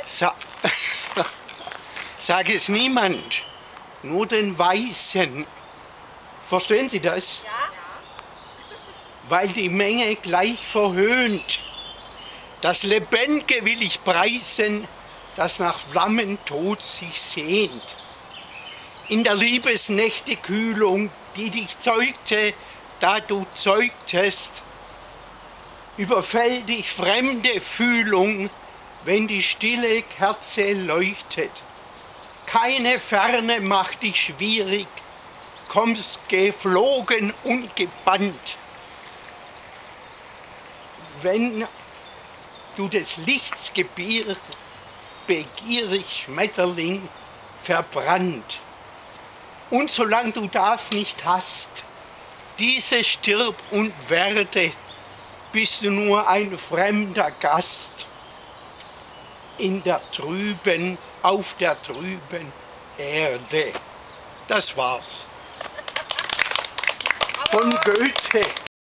Sag es niemand, nur den Weisen. Verstehen Sie das? Ja. Weil die Menge gleich verhöhnt. Das Lebendige will ich preisen, das nach Flammentod sich sehnt. In der Liebesnächte Kühlung, die dich zeugte, da du zeugtest, überfällt dich fremde Fühlung, wenn die stille Kerze leuchtet. Keine Ferne macht dich schwierig, kommst geflogen und gebannt. Wenn du des Lichts Gebirg, begierig Schmetterling, verbrannt. Und solange du das nicht hast, diese stirb und werde, bist du nur ein fremder Gast auf der trüben Erde. Das war's. Von Goethe.